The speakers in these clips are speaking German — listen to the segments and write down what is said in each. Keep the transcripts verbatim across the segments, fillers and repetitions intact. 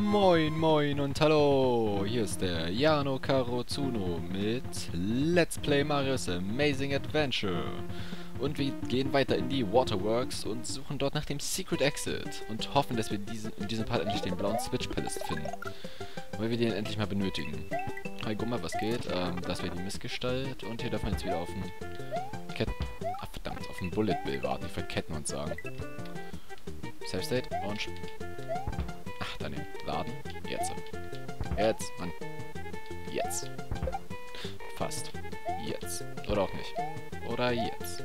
Moin moin und hallo, hier ist der Jano Karozuno mit Let's Play Mario's Amazing Adventure. Und wir gehen weiter in die Waterworks und suchen dort nach dem Secret Exit und hoffen, dass wir diesen, in diesem Part endlich den blauen Switch Palace finden. Weil wir den endlich mal benötigen. Hi, guck mal, was geht. Ähm, das wäre die Missgestalt und hier darf man jetzt wieder auf den Cat... Ach, verdammt, auf den Bullet Bill warten. Ich wollte Ketten und sagen. Save State und... Ach, daneben. Laden. Jetzt. Jetzt. Mann. Jetzt. Fast. Jetzt. Oder auch nicht. Oder jetzt.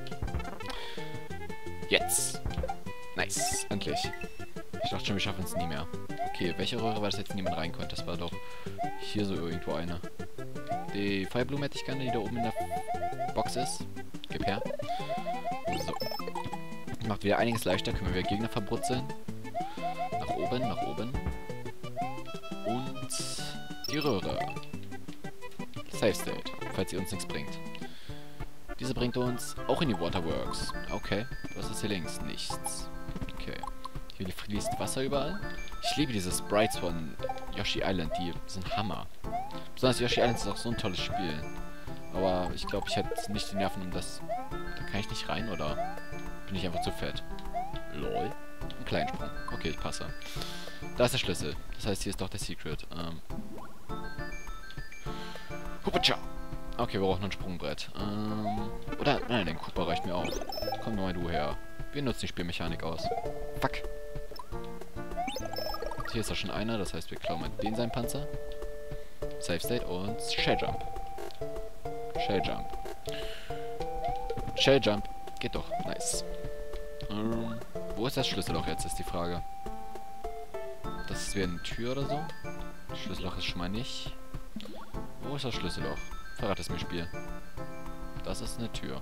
Jetzt. Nice. Endlich. Ich dachte schon, wir schaffen es nie mehr. Okay, welche Röhre war das jetzt, niemand rein konnte? Das war doch hier so irgendwo eine. Die Feuerblume hätte ich gerne, die da oben in der Box ist. Gib her. So. Macht wieder einiges leichter. Können wir wieder Gegner verbrutzeln. Nach oben, nach oben. Und die Röhre. Safe State, falls sie uns nichts bringt. Diese bringt uns auch in die Waterworks. Okay, was ist hier links? Nichts. Okay. Hier fließt Wasser überall. Ich liebe diese Sprites von Yoshi Island, die sind Hammer. Besonders Yoshi Island ist auch so ein tolles Spiel. Aber ich glaube, ich hätte nicht die Nerven, um das... Da kann ich nicht rein, oder bin ich einfach zu fett? Lol. Ein kleinen Sprung. Okay, ich passe. Da ist der Schlüssel. Das heißt, hier ist doch der Secret. Ähm. Hupacha! Okay, wir brauchen noch ein Sprungbrett. Ähm. Oder, nein, den Koopa reicht mir auch. Komm mal du her. Wir nutzen die Spielmechanik aus. Fuck. Hier ist doch schon einer, das heißt, wir klauen mal den seinen Panzer. Safe State und Shell Jump. Shell Jump. Shell Jump. Geht doch. Nice. Ähm, wo ist das Schlüsselloch jetzt, ist die Frage. Das ist wie eine Tür oder so. Das Schlüsselloch ist schon mal nicht. Wo ist das Schlüsselloch? Verrat es mir, Spiel. Das ist eine Tür.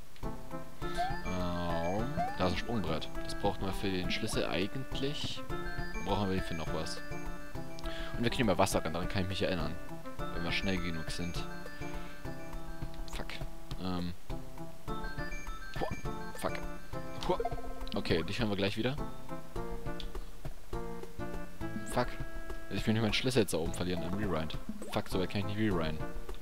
Ähm, da ist ein Sprungbrett. Das braucht man für den Schlüssel eigentlich. Brauchen wir für noch was. Und wir kriegen über Wasser ran, daran kann ich mich erinnern. Wenn wir schnell genug sind. Fuck. Ähm. Hua. Fuck. Hua. Okay, dich hören wir gleich wieder. Fuck. Ich will nicht meinen Schlüssel jetzt da oben verlieren im Rewind. Fuck, so weit kann ich nicht rewinden.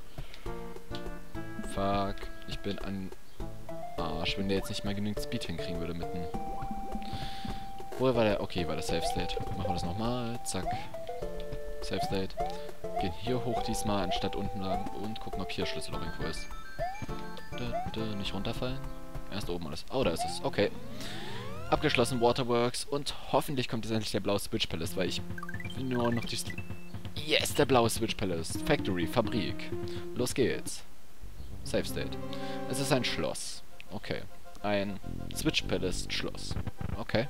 Fuck. Ich bin an... Arsch, wenn der jetzt nicht mal genügend Speed hinkriegen würde mitten. Wo war der? Okay, war der Safe State. Machen wir das nochmal. Zack. Safe State. Gehen hier hoch diesmal, anstatt unten lang. Und gucken, ob hier Schlüsselloch irgendwo ist. Da, da, nicht runterfallen. Erst oben alles. Oh, da ist es. Okay. Abgeschlossen, Waterworks. Und hoffentlich kommt jetzt endlich der blaue Switch Palace, weil ich will nur noch die... Yes, der blaue Switch Palace. Factory, Fabrik. Los geht's. Safe State. Es ist ein Schloss. Okay. Ein Switch Palace Schloss. Okay.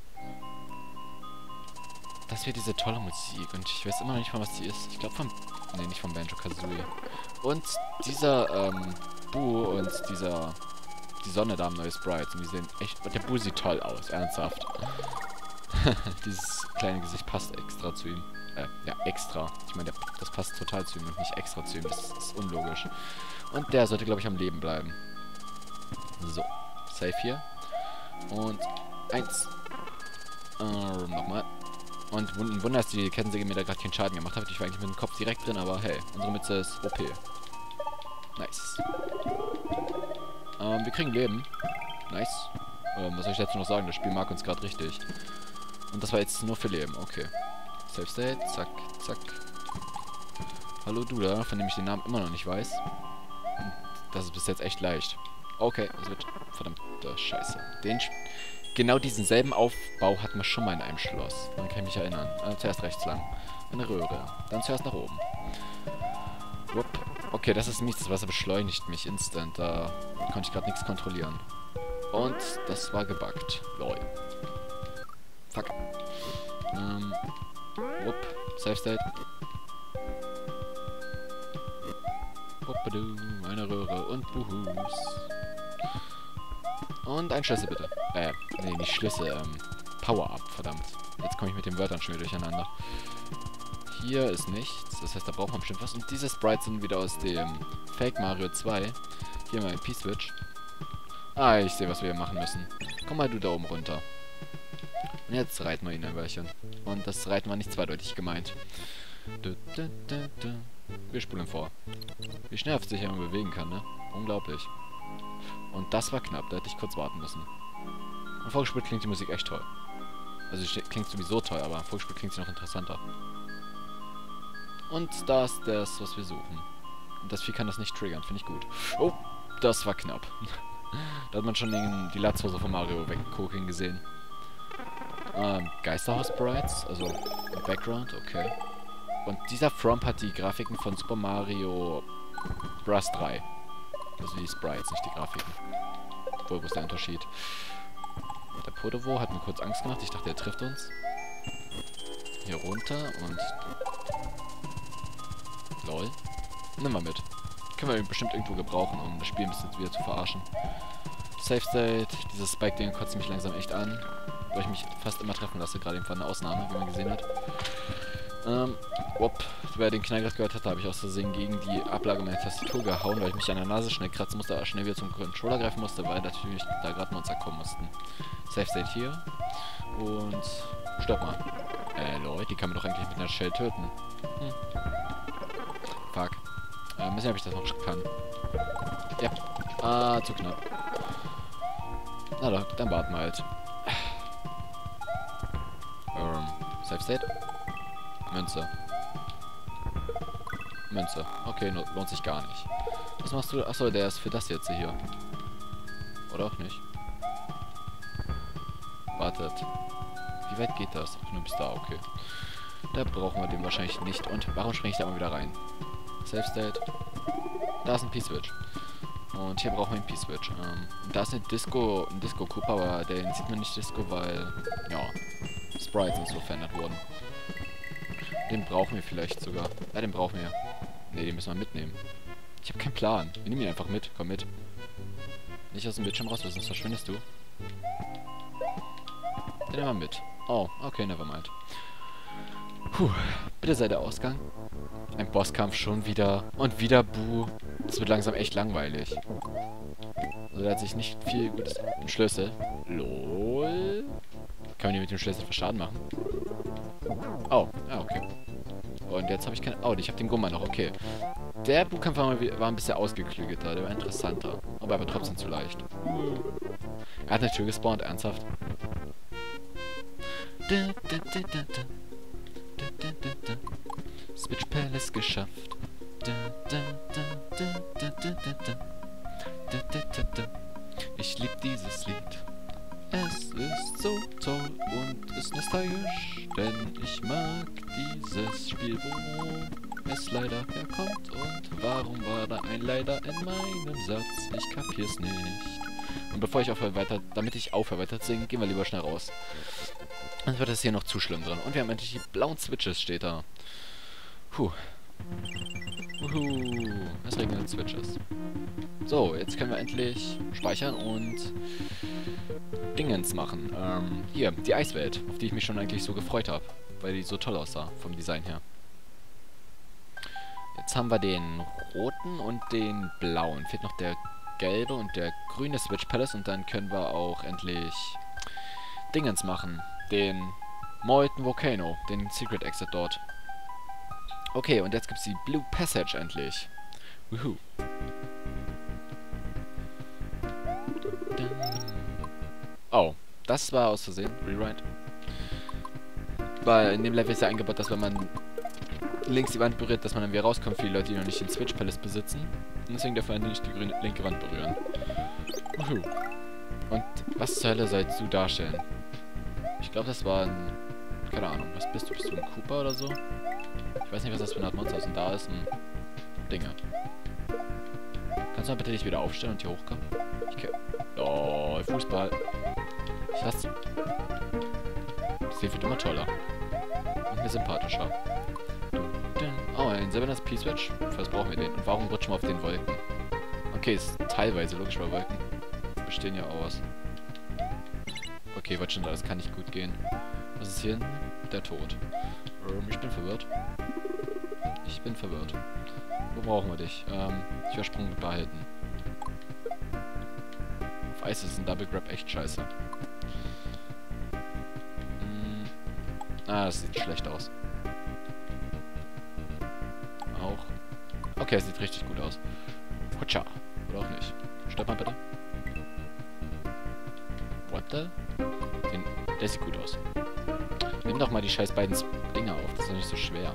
Das wird diese tolle Musik. Und ich weiß immer noch nicht mal, was die ist. Ich glaube vom... Ne, nicht vom Banjo-Kazooie. Und dieser, ähm, Bu und dieser... Die Sonne da haben neue Sprites. Und die sehen echt... Und der Bu sieht toll aus. Ernsthaft. Dieses kleine Gesicht passt extra zu ihm. Äh, ja, extra. Ich meine, das passt total zu ihm und nicht extra zu ihm. Das ist unlogisch. Und der sollte, glaube ich, am Leben bleiben. So. Safe hier. Und eins. Äh, nochmal. Und ein Wunder, dass die Kettensäge mir da gerade keinen Schaden gemacht hat. Ich war eigentlich mit dem Kopf direkt drin, aber hey, unsere Mütze ist O P. Nice. Ähm, wir kriegen Leben. Nice. Ähm, was soll ich dazu noch sagen? Das Spiel mag uns gerade richtig. Und das war jetzt nur für Leben. Okay. Safe State. Zack, zack. Hallo du da, von dem ich den Namen immer noch nicht weiß. Und das ist bis jetzt echt leicht. Okay, das wird... Verdammte Scheiße. Den... Genau diesen selben Aufbau hatten wir schon mal in einem Schloss. Dann kann ich mich erinnern. Äh, zuerst rechts lang. Eine Röhre. Dann zuerst nach oben. Wupp. Okay, das ist mies. Das Wasser beschleunigt mich instant. Da konnte ich gerade nichts kontrollieren. Und das war gebuggt. Lol. Fuck. Ähm. Wupp. Safe State. Wuppadu. Eine Röhre. Und Buhus. Und ein Schlüssel bitte. Äh, nee, nicht Schlüssel, ähm, Power-Up, verdammt. Jetzt komme ich mit den Wörtern schon wieder durcheinander. Hier ist nichts, das heißt, da braucht man bestimmt was. Und diese Sprites sind wieder aus dem Fake Mario zwei. Hier mal ein P-Switch. Ah, ich sehe, was wir hier machen müssen. Komm mal du da oben runter. Jetzt reiten wir ihn ein Weilchen. Und das Reiten war nicht zweideutig gemeint. Du, du, du, du. Wir spulen vor. Wie schnell er sich immer bewegen kann, ne? Unglaublich. Und das war knapp, da hätte ich kurz warten müssen. Und vorgespielt klingt die Musik echt toll. Also sie klingt sowieso toll, aber vorgespielt klingt sie noch interessanter. Und da ist das, was wir suchen. Und das Vieh kann das nicht triggern, finde ich gut. Oh, das war knapp. Da hat man schon den, die Latzhose von Mario weggucken gesehen. Ähm, Geisterhaus-Sprites, also im Background, okay. Und dieser Fromp hat die Grafiken von Super Mario Bros. drei. Also die Sprites, nicht die Grafiken. Wo, wo ist der Unterschied? Der Podovo hat mir kurz Angst gemacht. Ich dachte, er trifft uns. Hier runter und... Lol. Nimm mal mit. Können wir bestimmt irgendwo gebrauchen, um das Spiel ein bisschen wieder zu verarschen. Safe State. Dieses Spike-Ding kotzt mich langsam echt an. Weil ich mich fast immer treffen lasse. Gerade eben war eine Ausnahme, wie man gesehen hat. Ähm, whoop. Wer den Knall gerade gehört hat, habe ich aus Versehen gegen die Ablage meiner Tastatur gehauen, weil ich mich an der Nase schnell kratzen musste, aber schnell wieder zum Controller greifen musste, weil natürlich da gerade Monster kommen mussten. Safe State hier. Und... Stopp mal. Äh, Leute, die kann man doch eigentlich mit einer Shell töten. Hm. Fuck. Äh, müssen wir, ob ich das noch kann. Ja. Ah, zu knapp. Na doch, dann warten wir halt. Ähm, Safe State? Münze. Münze. Okay, no, lohnt sich gar nicht. Was machst du? Achso, der ist für das jetzt hier. Oder auch nicht? Wartet. Wie weit geht das? Ach, nur bis da, okay. Da brauchen wir den wahrscheinlich nicht. Und warum springe ich da mal wieder rein? Safe State. Da ist ein P-Switch. Und hier brauchen wir einen P-Switch. Ähm, da ist eine Disco, ein Disco Cooper, aber den sieht man nicht Disco, weil, ja, Sprites und so verändert wurden. Den brauchen wir vielleicht sogar. Ja, den brauchen wir. Ne, den müssen wir mitnehmen. Ich habe keinen Plan. Wir nehmen ihn einfach mit. Komm mit. Nicht aus dem Bildschirm raus, sonst verschwindest du. Den nehmen wir mit. Oh, okay, nevermind. Puh, bitte sei der Ausgang. Ein Bosskampf schon wieder. Und wieder Buh. Das wird langsam echt langweilig. Also da hat sich nicht viel Gutes... Ein Schlüssel. Lol. Kann man die mit dem Schlüssel für Schaden machen? Oh, ja, okay. Und jetzt habe ich keinen... Oh, ich habe den Gummer noch, okay. Der Buchkampf war, mal, war ein bisschen ausgeklügelter, der war interessanter. Aber er war trotzdem zu leicht. Er hat eine Tür gespawnt, ernsthaft. Switch Palace geschafft. Ich lieb dieses Lied. Es ist so toll und ist nostalgisch, denn ich mag dieses Spiel, wo es leider herkommt. Und warum war da ein Leider in meinem Satz? Ich kapier's nicht. Und bevor ich aufhöre weiter, damit ich aufhöre weiter zu singen, gehen wir lieber schnell raus. Sonst wird das hier noch zu schlimm drin. Und wir haben endlich die blauen Switches, steht da. Puh. Uhu. Es regnet Switches. So, jetzt können wir endlich speichern und Dingens machen. Ähm, hier, die Eiswelt, auf die ich mich schon eigentlich so gefreut habe, weil die so toll aussah, vom Design her. Jetzt haben wir den roten und den blauen. Fehlt noch der gelbe und der grüne Switch Palace und dann können wir auch endlich Dingens machen. Den Molten Volcano, den Secret Exit dort. Okay, und jetzt gibt's die Blue Passage endlich. Wuhu. Oh, das war aus Versehen. Rewrite. Weil in dem Level ist ja eingebaut, dass wenn man links die Wand berührt, dass man dann wieder rauskommt für die Leute, die noch nicht den Switch Palace besitzen. Und deswegen darf man nicht die grüne, linke Wand berühren. Wuhu. Und was zur Hölle sollst du darstellen? Ich glaube, das war ein... Keine Ahnung, was bist du? Bist du ein Cooper oder so? Ich weiß nicht, was das für eine Art Monster ist. Und da ist ein... Dinger. Kannst du mal bitte dich wieder aufstellen und hier hochkommen? Ich kann... Oh, Fußball. Ich hasse... Das hier wird immer toller. Und mir sympathischer. Oh, ein silbernes P-Switch. Was brauchen wir den? Und warum rutschen wir auf den Wolken? Okay, ist teilweise logisch, weil Wolken bestehen ja aus. Okay, was schon da, das kann nicht gut gehen. Was ist hier hinten? Der Tod. Ähm, ich bin verwirrt. Ich bin verwirrt. Wo brauchen wir dich? Ähm, ich werde Sprung behalten. Auf Eis ist ein Double Grab echt scheiße. Ah, das sieht schlecht aus. Auch. Okay, es sieht richtig gut aus. Hutscha. Oder auch nicht. Stopp mal bitte. What the? Den, der sieht gut aus. Nimm doch mal die scheiß beiden Dinger auf. Das ist doch nicht so schwer.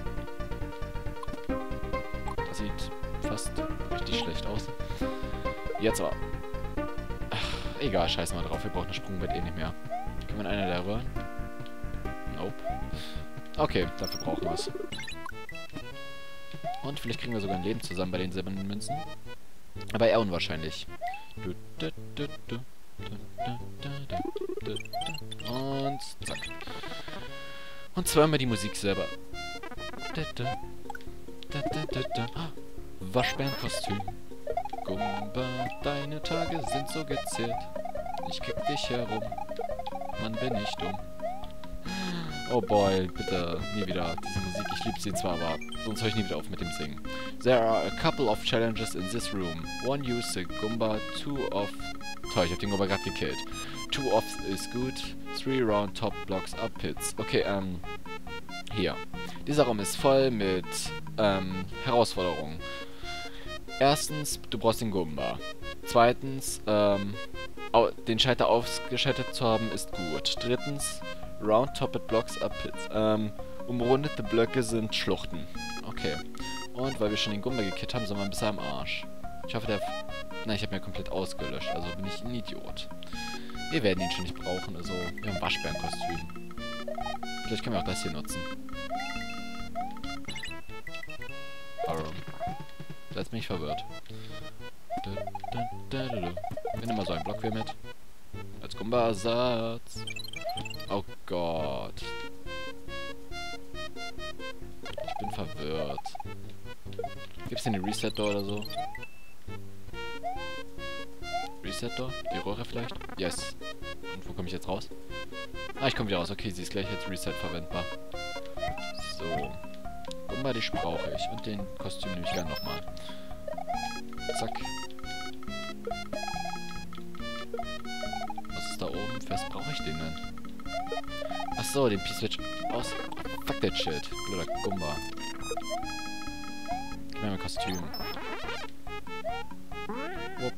Das sieht fast richtig schlecht aus. Jetzt aber. Ach, egal, scheiß mal drauf. Wir brauchen das Sprungbett eh nicht mehr. Können wir in einer der Röhren? Nope. Okay, dafür brauchen wir es. Und vielleicht kriegen wir sogar ein Leben zusammen bei den silbernen Münzen. Aber eher unwahrscheinlich. Und zack. Und zweimal die Musik selber. Waschbärenkostüm. Gumba, deine Tage sind so gezählt. Ich kick dich herum. Mann, bin ich dumm. Oh boy, bitte, nie wieder. Diese Musik, ich liebe sie zwar, aber sonst höre ich nie wieder auf mit dem Singen. There are a couple of challenges in this room. One use the Goomba, two of... Toll, ich hab den Goomba gerade gekillt. Two of is good, three round top blocks are pits. Okay, ähm... hier. Dieser Raum ist voll mit, ähm, Herausforderungen. Erstens, du brauchst den Goomba. Zweitens, ähm... den Schalter ausgeschaltet zu haben, ist gut. Drittens... Round-topped Blocks are pits. Ähm, umrundete Blöcke sind Schluchten. Okay. Und weil wir schon den Goomba gekillt haben, sind wir ein bisschen am Arsch. Ich hoffe, der... Nein, ich habe mir komplett ausgelöscht. Also bin ich ein Idiot. Wir werden ihn schon nicht brauchen. Also, wir haben ein Waschbärenkostüm. Vielleicht können wir auch das hier nutzen. Warum? Jetzt bin ich verwirrt. Wir nehmen mal so einen Block hier mit. Als Goomba-Ersatz. Oh Gott. Ich bin verwirrt. Gibt es denn eine Reset-Door oder so? Reset-Door? Die Röhre vielleicht? Yes. Und wo komme ich jetzt raus? Ah, ich komme wieder raus. Okay, sie ist gleich als Reset verwendbar. So. Goomba, dich brauche ich. Und den Kostüm nehme ich gerne nochmal. Zack. Was ist da oben? Fest brauche ich den denn? Achso, den P-Switch aus... Fuck that shit. Blöder Goomba. Gib mir mein Kostüm. Wupp.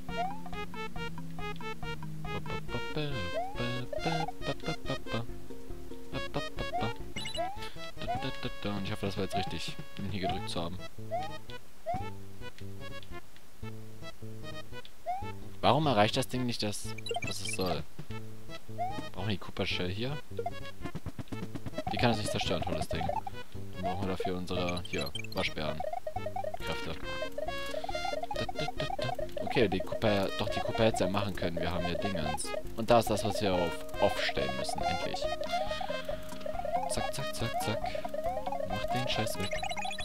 Und ich hoffe, das war jetzt richtig, ihn hier gedrückt zu haben. Warum erreicht das Ding nicht das, was es soll? Brauchen wir die Cooper Shell hier? Die kann es nicht zerstören, tolles Ding. Dann brauchen wir dafür unsere, hier, Waschbärenkräfte. Okay, die Cooper, doch die Cooper hätte es ja machen können. Wir haben hier Dingens. Und da ist das, was wir auf Off stellen müssen, endlich. Zack, zack, zack, zack. Mach den Scheiß weg.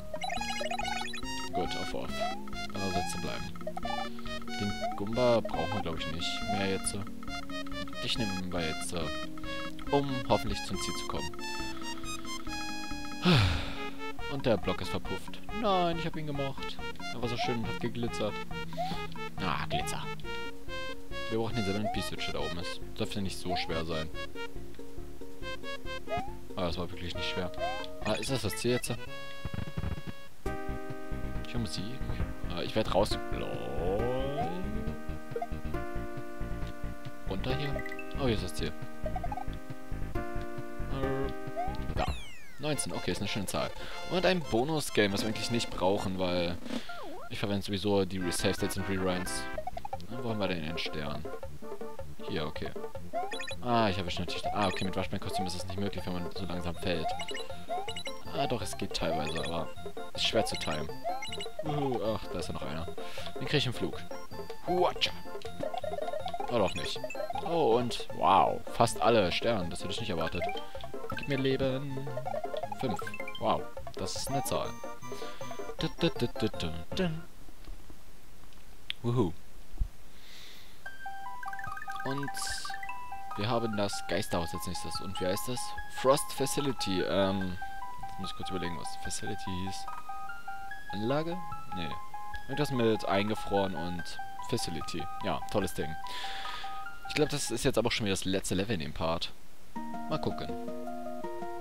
Gut, auf Off. Also sitzen bleiben. Den Goomba brauchen wir, glaube ich, nicht mehr jetzt. Dich nehmen wir jetzt, um hoffentlich zum Ziel zu kommen. Und der Block ist verpufft. Nein, ich habe ihn gemocht. Er war so schön und hat geglitzert. Ah, Glitzer. Wir brauchen den silbernen P-Switch, der da oben ist. Dürfte nicht so schwer sein. Aber das war wirklich nicht schwer. Ah, ist das das Ziel jetzt? Ich höre Musik. Ah, ich werde raus... Lol. Runter hier. Oh, hier ist das Ziel. Da. neunzehn, okay, ist eine schöne Zahl. Und ein Bonus-Game, was wir eigentlich nicht brauchen, weil ich verwende sowieso die Save States und Rewinds. Na, wo haben wir denn den Stern? Hier, okay. Ah, ich habe schon natürlich... Ah, okay, mit Waschbärenkostüm ist das nicht möglich, wenn man so langsam fällt. Ah, doch, es geht teilweise, aber ist schwer zu timen. Uh, ach, da ist ja noch einer. Den kriege ich im Flug. Huatscha. Oh, doch nicht. Oh, und wow, fast alle Sterne, das hätte ich nicht erwartet. Gib mir Leben. Fünf. Wow, das ist eine Zahl. Wuhu. Und wir haben das Geisterhaus als nächstes. Und wie heißt das? Frost Facility. Ähm, jetzt muss ich kurz überlegen, was Facility hieß. Anlage? Nee. Irgendwas mit eingefroren und Facility. Ja, tolles Ding. Ich glaube, das ist jetzt aber auch schon wieder das letzte Level in dem Part. Mal gucken.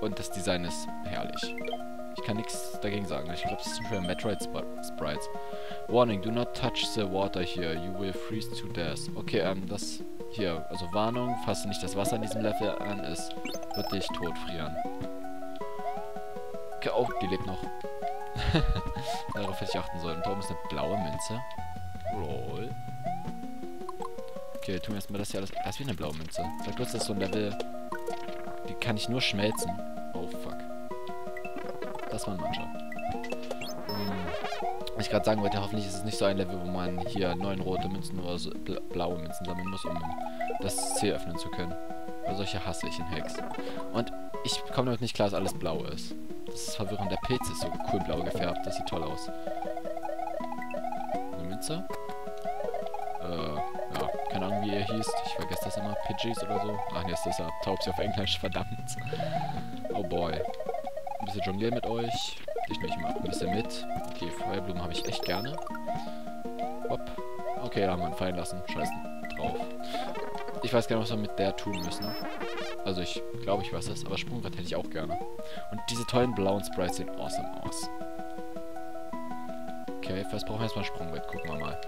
Und das Design ist herrlich. Ich kann nichts dagegen sagen. Ich glaube, das sind schon Metroid-Sprites. Warning, do not touch the water here. You will freeze to death. Okay, ähm, das hier. Also Warnung, fasse nicht das Wasser in diesem Level an, es wird dich totfrieren. Okay, oh, die lebt noch. Darauf hätte ich achten sollen. Und da oben ist eine blaue Münze. Roll. Okay, tun wir erstmal das hier alles. Das ist wie eine blaue Münze. Sag kurz, das ist so ein Level. Die kann ich nur schmelzen. Oh, fuck. Das war ein Mancher. Hm. Was ich gerade sagen wollte, hoffentlich ist es nicht so ein Level, wo man hier neun rote Münzen oder so bla blaue Münzen sammeln muss, um das Ziel öffnen zu können. Weil solche hasse ich in Hacks. Und ich komme damit nicht klar, dass alles blau ist. Das ist verwirrend. Der Pilz ist so cool blau gefärbt. Das sieht toll aus. Eine Münze? Äh, ja. Keine Ahnung, wie ihr hießt. Ich vergesse das immer. Pidgeys oder so. Ach, nee, ist das ja Taubsi auf Englisch. Verdammt. Oh boy. Ein bisschen jonglieren mit euch. Ich nehme ich mal ein bisschen mit. Okay, Feuerblumen habe ich echt gerne. Hopp. Okay, da haben wir ihn fallen lassen. Scheiße drauf. Ich weiß gar nicht, was wir mit der tun müssen. Also ich glaube, ich weiß es, aber Sprungbrett hätte ich auch gerne. Und diese tollen blauen Sprites sehen awesome aus. Okay, vielleicht brauchen wir jetzt mal ein Sprungbrett. Gucken wir mal.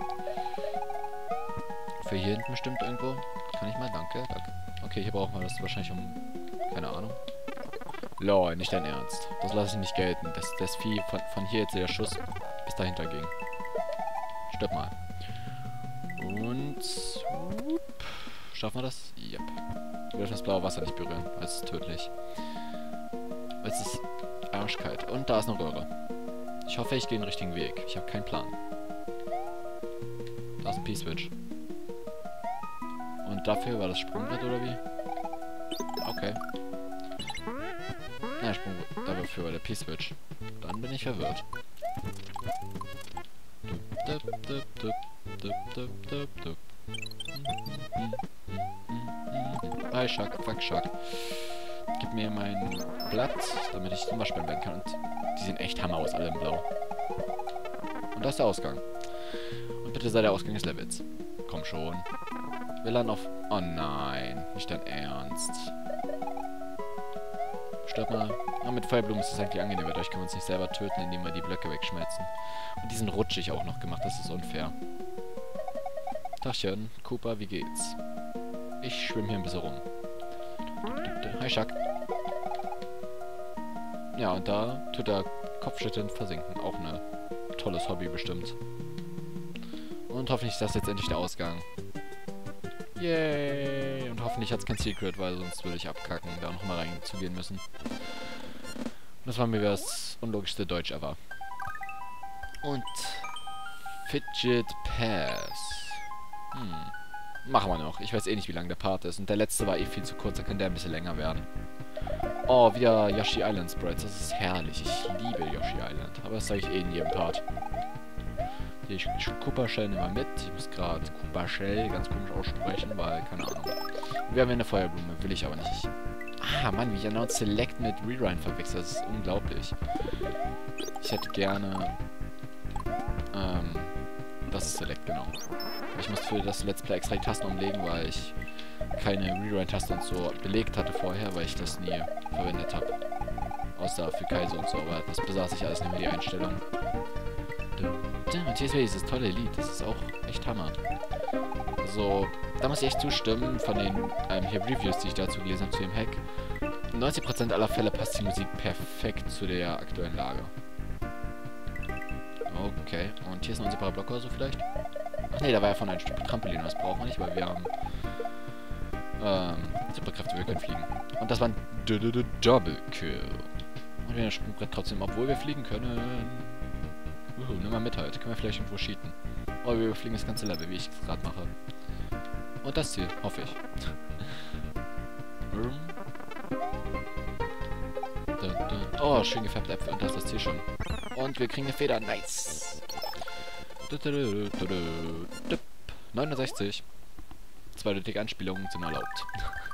Für hier hinten bestimmt irgendwo. Kann ich mal? Danke. Danke. Okay, hier brauchen wir das wahrscheinlich um... Keine Ahnung. Lol, nicht dein Ernst. Das lasse ich nicht gelten. Das, das Vieh von, von hier jetzt der Schuss bis dahinter ging. Stirb mal. Und... Whoop. Schaffen wir das? Yep. Wir dürfen das blaue Wasser nicht berühren, weil es ist tödlich. Es ist arschkalt. Und da ist eine Röhre. Ich hoffe, ich gehe den richtigen Weg. Ich habe keinen Plan. Da ist ein P-Switch. Und dafür war das Sprungbrett, oder wie? Okay. Na, Sprungbrett. Dafür war der P-Switch. Dann bin ich verwirrt. Dup, dup, dup, dup, dup, dup, dup, dup. Hi, Shark, fuck, Shark. Gib mir mein Blatt, damit ich zum Waschbein werden kann. Und die sehen echt Hammer aus, alle in Blau. Und da ist der Ausgang. Und bitte sei der Ausgang des Levels. Komm schon. Wir landen auf... Oh nein, nicht dein Ernst. Stirb mal. Ja, mit Feuerblumen ist es eigentlich angenehm, weil dadurch können wir uns nicht selber töten, indem wir die Blöcke wegschmelzen. Und die sind rutschig auch noch gemacht, das ist unfair. Tachchen, Cooper, wie geht's? Ich schwimme hier ein bisschen rum. Hi, Shark. Ja, und da tut er Kopfschütteln versinken. Auch ein tolles Hobby bestimmt. Und hoffentlich ist das jetzt endlich der Ausgang. Yay! Und hoffentlich hat es kein Secret, weil sonst würde ich abkacken, da nochmal reinzugehen müssen. Und das war mir das unlogischste Deutsch ever. Und Fidget Pass. Hm. Machen wir noch. Ich weiß eh nicht, wie lang der Part ist. Und der letzte war eh viel zu kurz, da kann der ein bisschen länger werden. Oh, wieder Yoshi Island Sprites. Das ist herrlich. Ich liebe Yoshi Island. Aber das sage ich eh in jedem Part. Hier, ich Koopa Shell nehmen wir mit. Ich muss gerade Koopa Shell ganz komisch aussprechen, weil, keine Ahnung. Wir haben hier eine Feuerblume. Will ich aber nicht. Ich, ah, Mann, wie ich Announce Select mit Rerun verwechsel. Das ist unglaublich. Ich hätte gerne... Ähm... Das ist Select, genau. Ich musste für das Let's Play extra die Tasten umlegen, weil ich keine Rewind-Taste und so belegt hatte vorher, weil ich das nie verwendet habe. Außer für Kaiser und so, aber das besaß ich alles nicht mehr, die Einstellung. Und hier ist wieder dieses tolle Lied, das ist auch echt Hammer. Also, da muss ich echt zustimmen, von den ähm, hier Reviews, die ich dazu gelesen habe, zu dem Hack. neunzig Prozent aller Fälle passt die Musik perfekt zu der aktuellen Lage. Okay, und hier ist noch ein unsichtbarer Block oder so vielleicht? Ach nee, da war ja von einem Stück Trampolin, das brauchen wir nicht, weil wir haben ähm, Superkräfte, wir können fliegen. Und das war ein Double Kill. Und wir haben das Sprungbrett trotzdem, obwohl wir fliegen können. Uhu, nimm mal mit halt, können wir vielleicht irgendwo cheaten. Oder wir fliegen das ganze Level, wie ich es gerade mache. Und das Ziel, hoffe ich. Oh, schön gefärbte Äpfel, und das ist das Ziel schon. Und wir kriegen eine Feder. Nice. neunundsechzig. Zweideutige Anspielungen sind erlaubt.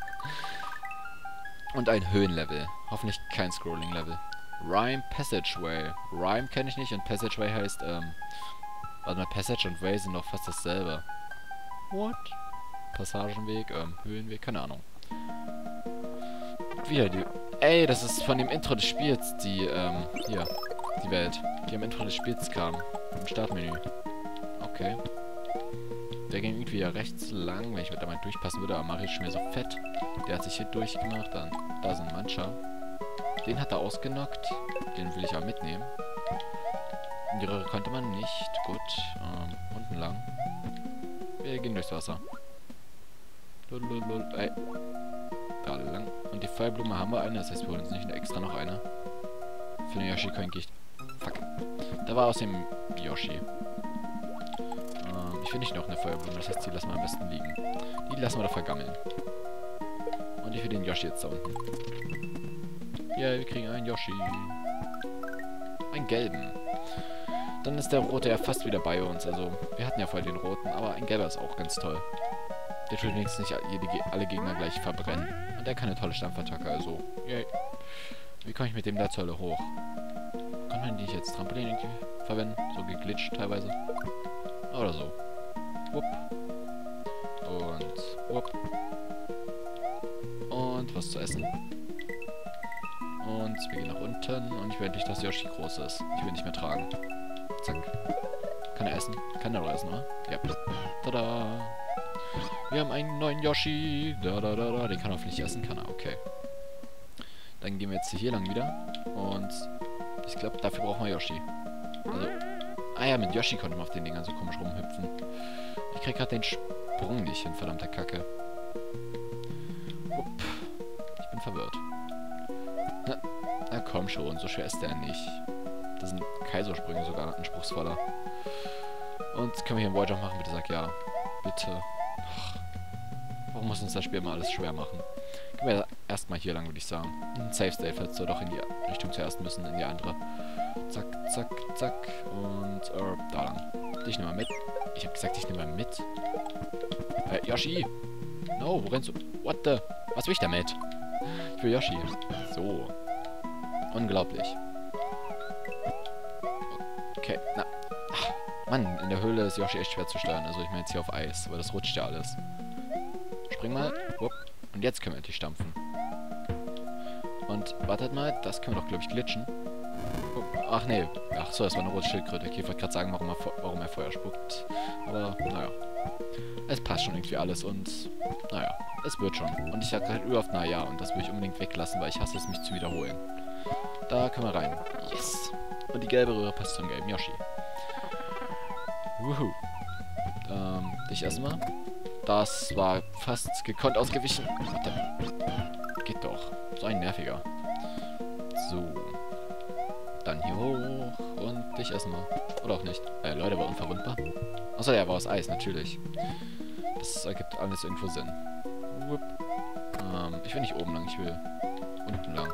Und ein Höhenlevel. Hoffentlich kein Scrolling-Level. Rhyme Passageway. Rhyme kenne ich nicht und Passageway heißt, ähm... warte mal, Passage und Way sind doch fast dasselbe. What? Passagenweg, ähm, Höhenweg, keine Ahnung. Und wieder die Ey, das ist von dem Intro des Spiels, die, ähm, hier, die Welt. Die am Intro des Spiels kam. Im Startmenü. Okay. Der ging irgendwie ja rechts lang, wenn ich mit da mal durchpassen würde, aber Mario ist schon wieder so fett. Der hat sich hier durchgemacht, dann, da sind Mancha. Den hat er ausgenockt. Den will ich aber mitnehmen. In die Röhre konnte man nicht. Gut, ähm, unten lang. Wir gehen durchs Wasser. Lululul, ey. Da lang. Und die Feuerblume haben wir eine, das heißt, wir holen uns nicht extra noch eine. Für den Yoshi-Coin gehe ich... Fuck. Da war aus dem Yoshi. Ähm, ich will nicht noch eine Feuerblume, das heißt, die lassen wir am besten liegen. Die lassen wir da vergammeln. Und ich will den Yoshi jetzt da unten. Ja, wir kriegen einen Yoshi. Einen gelben. Dann ist der rote ja fast wieder bei uns. Also, wir hatten ja vorher den roten, aber ein gelber ist auch ganz toll. Der tut wenigstens nicht jede, alle Gegner gleich verbrennen. Und der kann eine tolle Stampfattacke, also. Yay. Wie komme ich mit dem da zur Hölle hoch? Kann man die nicht jetzt Trampolin irgendwie verwenden? So geglitscht teilweise. Oder so. Wupp. Und wupp. Und was zu essen. Und wir gehen nach unten. Und ich will endlich, dass Yoshi groß ist. Ich will nicht mehr tragen. Zack. Kann er essen? Kann er doch essen, oder? Ja. Tada. Wir haben einen neuen Yoshi. Da, da, da, da. Den kann er hoffentlich essen. Kann er. Okay. Dann gehen wir jetzt hier lang wieder. Und ich glaube, dafür brauchen wir Yoshi. Also. Ah ja, mit Yoshi konnte man auf den Dingern so komisch rumhüpfen. Ich krieg gerade den Sprung nicht hin, verdammte Kacke. Upp. Ich bin verwirrt. Na, na komm schon, so schwer ist der nicht. Das sind Kaisersprünge sogar anspruchsvoller. Und können wir hier einen Walljump machen? Bitte sag ja. Bitte. Ach, warum muss uns das Spiel immer alles schwer machen? Gehen wir erstmal hier lang, würde ich sagen. Ein Safe State, falls wir doch in die Richtung zuerst müssen, in die andere. Zack, zack, zack. Und äh, da lang. Dich nimm mal mit. Ich habe gesagt, ich nehme mal mit. Äh, Yoshi! No, wo rennst du? What the? Was will ich damit? Ich will Yoshi. So. Unglaublich. Okay, na. Ach, Mann, in der Höhle ist Yoshi echt schwer zu steuern. Also ich meine jetzt hier auf Eis, weil das rutscht ja alles. Spring mal. Wupp. Und jetzt können wir endlich stampfen. Und wartet mal, das können wir doch, glaube ich, glitschen. Ach nee. Ach so, das war eine rote Schildkröte. Okay, ich wollte gerade sagen, warum er, warum er Feuer spuckt. Aber, naja. Es passt schon irgendwie alles und, naja, es wird schon. Und ich sage halt oft, naja, und das will ich unbedingt weglassen, weil ich hasse es, mich zu wiederholen. Da können wir rein. Yes. Und die gelbe Röhre passt zum gelben Yoshi. Wuhu. Ähm, dich erstmal. Das war fast gekonnt ausgewichen. Warte. Geht doch. So ein nerviger. So. Dann hier hoch. Und dich erstmal. Oder auch nicht. Äh, Leute, war unverwundbar. Achso, ja, war aus Eis, natürlich. Das ergibt alles irgendwo Sinn. Wupp. Ähm, ich will nicht oben lang, ich will unten lang.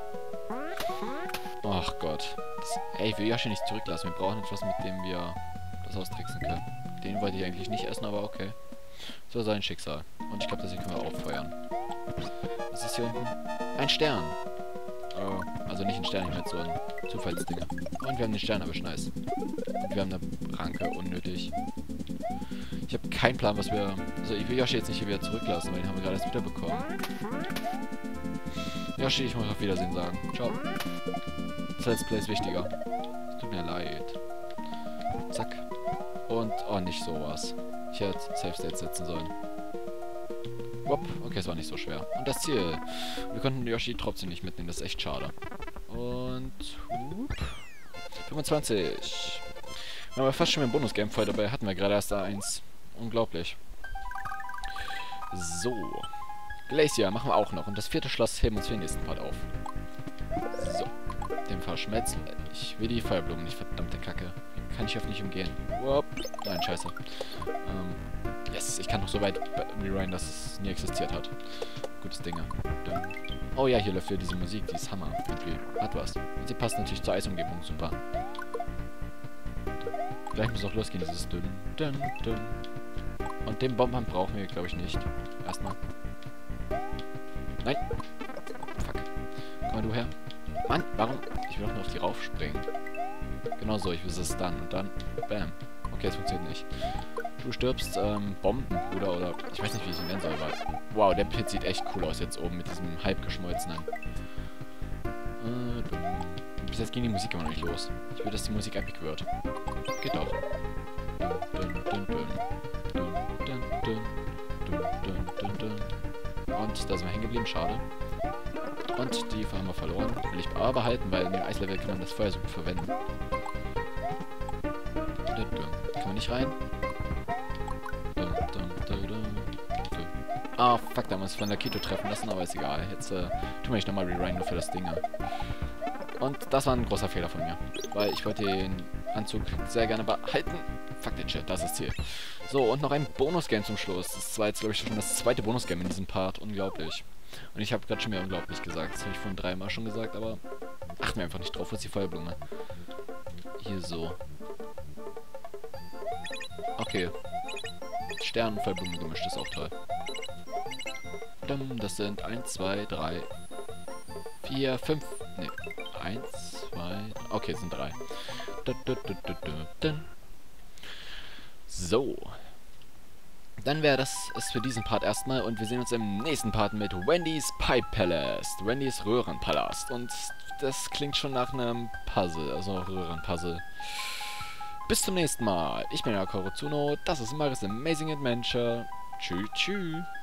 Ach Gott. Das, ey, ich will Yoshi nicht zurücklassen. Wir brauchen etwas, mit dem wir das austricksen können. Den wollte ich eigentlich nicht essen, aber okay. So sein Schicksal. Und ich glaube, das hier können wir auffeuern. Was ist hier unten? Ein Stern. Oh, also nicht ein Stern, ich meine so ein Zufallsding. Und wir haben den Stern erwischt, nice. Und wir haben eine Ranke, unnötig. Ich habe keinen Plan, was wir... Also ich will Yoshi jetzt nicht hier wieder zurücklassen, weil den haben wir gerade erst wieder bekommen. Yoshi, ich muss auf Wiedersehen sagen. Ciao. Das Let's Play ist wichtiger. Es tut mir leid. Zack. Und, oh, nicht sowas. Ich hätte Safe State setzen sollen. Wupp. Okay, es war nicht so schwer. Und das Ziel. Wir konnten Yoshi trotzdem nicht mitnehmen, das ist echt schade. Und, wupp. fünfundzwanzig. Wir haben fast schon mit dem Bonus-Game voll dabei. Hatten wir gerade erst da eins. Unglaublich. So. Glacier machen wir auch noch. Und das vierte Schloss heben wir uns für den nächsten Part auf. So. Den verschmelzen. Ich will die Feuerblumen nicht, verdammte Kacke. Kann ich öffentlich umgehen. Wupp. Nein, scheiße. Ähm, yes, ich kann noch so weit rewinden, dass es nie existiert hat. Gutes Ding. Oh ja, hier läuft wieder diese Musik, die ist Hammer. Irgendwie hat was. Und sie passt natürlich zur Eisumgebung super. Gleich muss auch losgehen, dieses dünn, dünn, dünn. Und den Bombern brauchen wir, glaube ich, nicht. Erstmal. Nein. Fuck. Komm mal du her. Mann, warum? Ich will doch nur auf die raufspringen. Genau so, ich will es dann und dann. Bam. Okay, es funktioniert nicht. Du stirbst, ähm, Bomben, Bruder, oder ich weiß nicht, wie ich ihn nennen soll, weil... Wow, der Pit sieht echt cool aus jetzt oben mit diesem halb geschmolzenen. Äh, dumm. Bis jetzt ging die Musik immer noch nicht los. Ich will, dass die Musik epic wird. Geht doch. Dun, dun, dun, dun. Dun, dun, dun. Dun, dun, dun, dun. Und da sind wir hängen geblieben, schade. Und die haben wir verloren. Will ich aber behalten, weil in dem Eislevel kann man das Feuer so gut verwenden. Dun, dun. Kann man nicht rein? Dun, dun, dun, dun. Ah, fuck, da muss ich von der Kito treffen lassen, aber ist egal. Jetzt äh, tun wir nicht nochmal rerun nur für das Ding. Und das war ein großer Fehler von mir. Weil ich wollte den Anzug sehr gerne behalten. Fuck den Shit, das ist das Ziel. So, und noch ein Bonus-Game zum Schluss. Das war jetzt, glaube ich, schon das zweite Bonus-Game in diesem Part. Unglaublich. Und ich habe gerade schon mehr unglaublich gesagt. Das habe ich vorhin dreimal schon gesagt, aber achten wir einfach nicht drauf. Wo ist die Feuerblume? Hier so. Okay. Stern und Feuerblume gemischt ist auch toll. Das sind eins, zwei, drei, vier, fünf. Ne, eins, zwei. Okay, es sind drei. So. Dann wäre das es für diesen Part erstmal und wir sehen uns im nächsten Part mit Wendy's Pipe Palace. Wendy's Röhrenpalast. Und das klingt schon nach einem Puzzle, also Röhrenpuzzle. Bis zum nächsten Mal. Ich bin ja Korozuno, das ist Marius Amazing Adventure. Tschüss, tschüss.